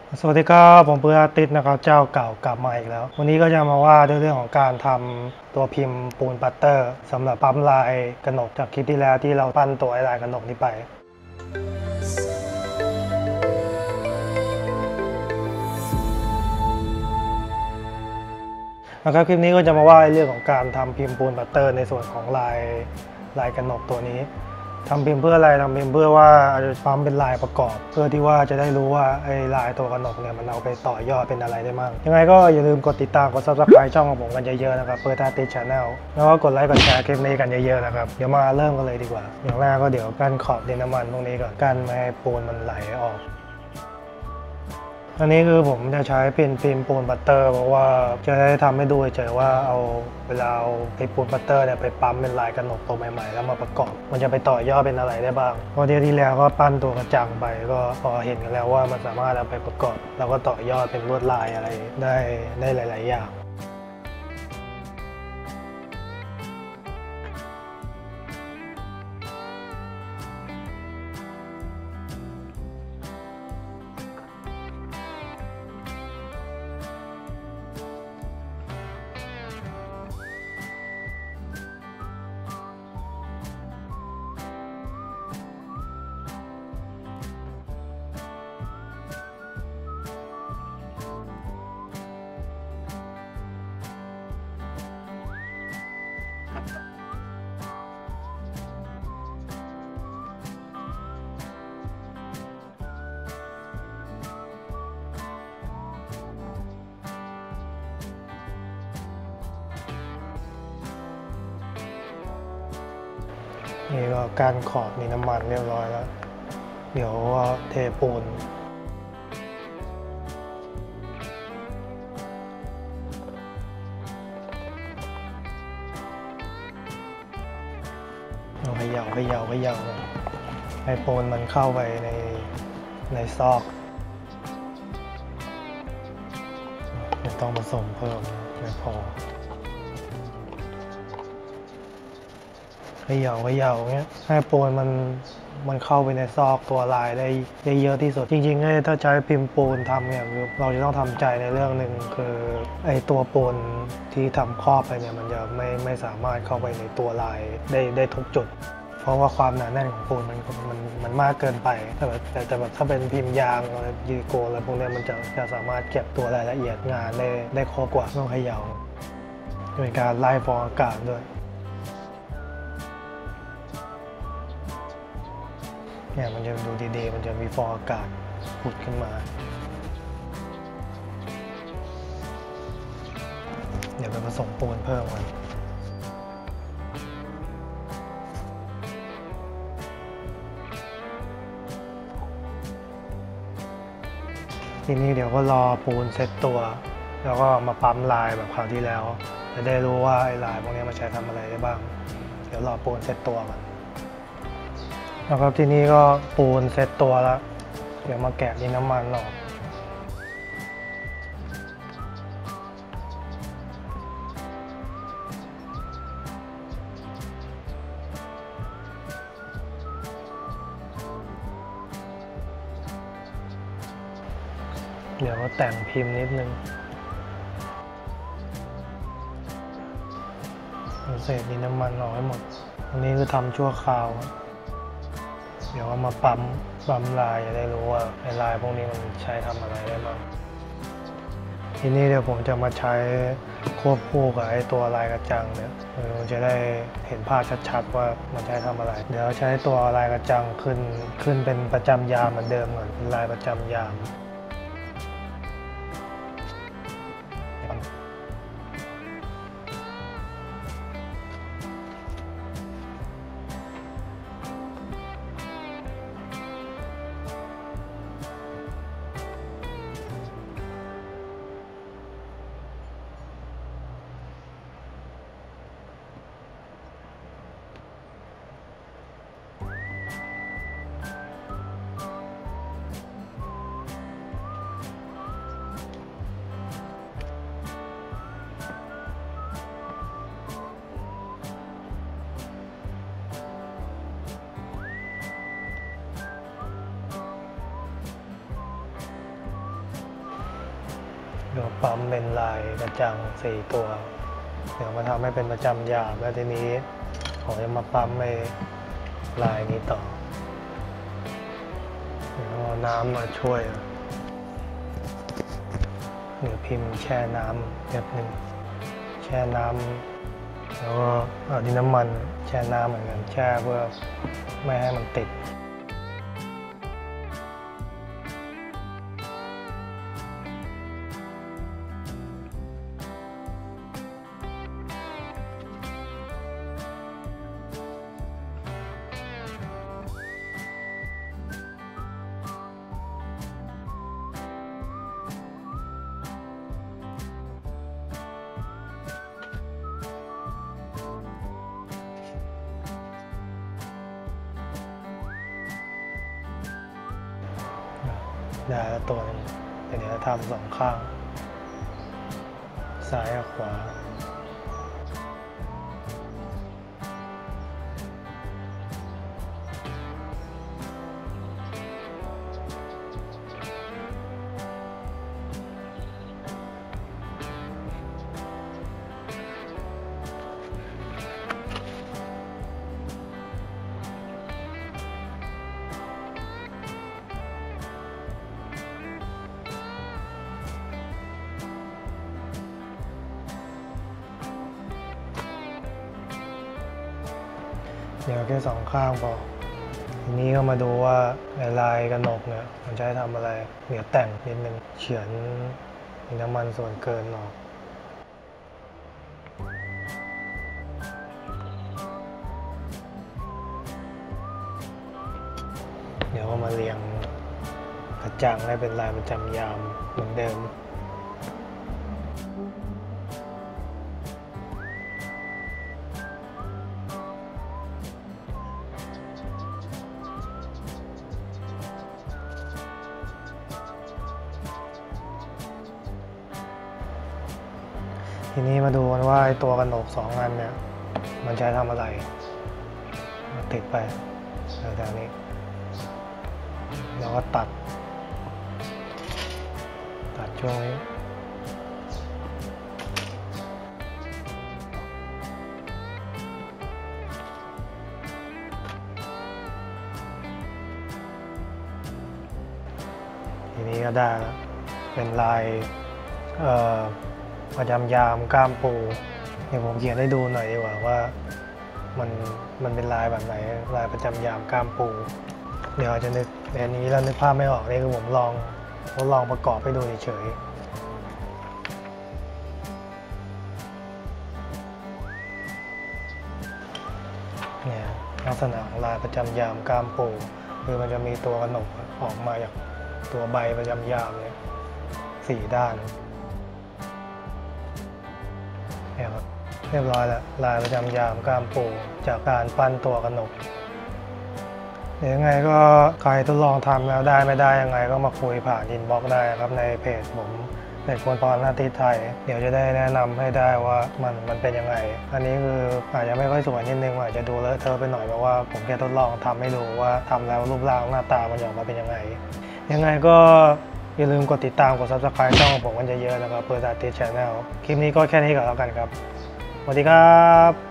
สวัสดีครับผมเพื่อติดนะครับเจ้าเก่ากลับมาอีกแล้ววันนี้ก็จะมาว่าด้วยเรื่องของการทำตัวพิมพ์ปูนปัตเตอร์สำหรับปั๊มลายกระหนกจากคลิปที่แล้วที่เราปั้นตัวลายกระหนกนี้ไปนะครับคลิปนี้ก็จะมาว่าเรื่องของการทำพิมพ์ปูนปัตเตอร์ในส่วนของลายกระหนกตัวนี้ทำพิมพ์เพื่ออะไรทำพิมพ์เพื่อว่าจะปั๊มเป็นลายประกอบเพื่อที่ว่าจะได้รู้ว่าไอ้ลายตัวกระหนกเนี่ยมันเอาไปต่อยอดเป็นอะไรได้บ้างยังไงก็อย่าลืมกดติดตามกด Subscribe ช่องของผมกันเยอะๆนะครับเพื่อตาติด Channel แล้วก็กดไลค์กดแชร์คลิปนี้กันเยอะๆนะครับเดี๋ยวมาเริ่มกันเลยดีกว่าอย่างแรกก็เดี๋ยวกั้นขอบดินน้ำมันตรงนี้ก่อนกั้นไม่ให้ปูนมันไหลออกอันนี้คือผมจะใช้เป็นฟิล์มปูนบัตเตอร์เพราะว่าจะได้ทำให้ดูเฉยๆว่าเอาเวลาเอาไอ้ปูนบัตเตอร์เนี่ยไปปั๊มเป็นลายกระหนกตัวใหม่ๆแล้วมาประกอบมันจะไปต่อยอดเป็นอะไรได้บ้างเพราะที่แล้วก็ปั้นตัวกระจังไปก็พอเห็นกันแล้วว่ามันสามารถเอาไปประกอบแล้วก็ต่อยอดเป็นลวดลายอะไรได้หลายๆอย่างนี่ก็การขอบนี่น้ำมันเรียบร้อยแล้วเดี๋ยวเทปูนเขย่าให้ปูนมันเข้าไปในซอกไม่ต้องผสมเพิ่มไม่พอเขย่าเงี้ยให้ปูนมันเข้าไปในซอกตัวลายได้เยอะที่สุดจริงๆถ้าใช้พิมพ์ปูนทำเนี่ยเราจะต้องทำใจในเรื่องหนึ่งคือไอตัวปูนที่ทำครอบไปเนี่ยมันจะไม่สามารถเข้าไปในตัวลายได้ทุกจุดเพราะว่าความหนาแน่นของปูนมันมากเกินไปแต่แบบถ้าเป็นพิมพ์ยางอะไรยูโกอะไรพวกนี้มันจะสามารถเก็บตัวรายละเอียดงานได้ครบกว่าต้องเขย่าเป็นการไล่ฟองอากาศด้วยเนี่ยมันจะดูดีๆมันจะมีฟองอากาศผุดขึ้นมาเดี๋ยวไปผสมปูนเพิ่มกันทีนี้เดี๋ยวก็รอปูนเซ็ตตัวแล้วก็มาปั๊มลายแบบคราวที่แล้วจะได้รู้ว่าไอ้ลายพวกนี้มาใช้ทำอะไรได้บ้างเดี๋ยวรอปูนเซ็ตตัวกันแล้วครับทีนี้ก็ปูนเซ็ตตัวแล้วเดี๋ยวมาแกะดินน้ำมันออกเดี๋ยวก็แต่งพิมพ์นิดนึงเศษดินน้ำมันออกให้หมดอันนี้คือทำชั่วคราวเดี๋ยวเอามาปั๊มลายจะได้รู้ว่าไอ้ลายพวกนี้มันใช้ทำอะไรได้บ้างทีนี้เดี๋ยวผมจะมาใช้ควบคู่กับไอ้ตัวลายกระจังเนี่ยมันจะได้เห็นภาพชัดๆว่ามันใช้ทำอะไรเดี๋ยวใช้ตัวลายกระจังขึ้นเป็นประจำยามเหมือนเดิมก่อนเป็นลายประจำยามดี๋ยวปั๊มเป็นลายกระจัง4 ตัวเดี๋ยวมาทำให้เป็นประจำหยาบแล้วทีนี้ผมจะมาปั๊มในลายนี้ต่อเดี๋ยวเอาน้ำมาช่วยหรือพิมพ์แช่น้ำแบบหนึ่งแช่น้ำแล้วก็เอาดินน้ำมันแช่น้ำเหมือนกันแช่เพื่อไม่ให้มันติดได้แล้วตัวนึงเดี๋ยวจะทำ2 ข้างซ้ายกับขวาเดี๋ยวแค่2 ข้างพอทีนี้ก็มาดูว่าลายกระหนกเนี่ยมันใช้ทำอะไรเดี๋ยวแต่งนิดนึงเฉือนน้ำมันส่วนเกินออกเดี๋ยวมาเรียงกระจังให้เป็นลายประจำยามเหมือนเดิมทีนี้มาดูกันว่าตัวกระหนก2 อันเนี่ยมันใช้ทำอะไรติดไปแถวนี้แล้วก็ตัดช่วงนี้ทีนี้ก็ได้แล้วเป็นลายประจำยามก้ามปูเดี๋ยวผมเขียนให้ดูหน่อยดีกว่าว่ามันเป็นลายแบบไหนลายประจำยามก้ามปูเดี๋ยวอาจจะนึกแต่นี้แล้วนึกภาพไม่ออกนี่คือผมลองประกอบให้ดูเฉยๆเนี่ยลักษณะของลายประจำยามก้ามปูคือมันจะมีตัวกระหนกออกมาจากตัวใบประจำยามเนี่ย4 ด้านเรียบร้อยแล้วลายประจำยามก้ามปูจากการปั้นตัวกระหนกเดี๋ยวยังไงก็ใครทดลองทำแล้วได้ไม่ได้ยังไงก็มาคุยผ่านอินบ็อกซ์ได้ครับในเพจผมเพจคนพรหน้าที่ไทยเดี๋ยวจะได้แนะนำให้ได้ว่ามันเป็นยังไงอันนี้คืออาจจะไม่ค่อยสวยนิดนึงอาจจะดูเลอะเทอะไปหน่อยเพราะว่าผมแค่ทดลองทำให้ดูว่าทำแล้วรูปร่างหน้าตามันออกมาเป็นยังไงก็อย่าลืมกดติดตามกด Subscribe ช่องของผมกันเยอะๆนะครับเพื่อจะติด Channel คลิปนี้ก็แค่นี้ก่อนแล้วกันครับสวัสดีครับ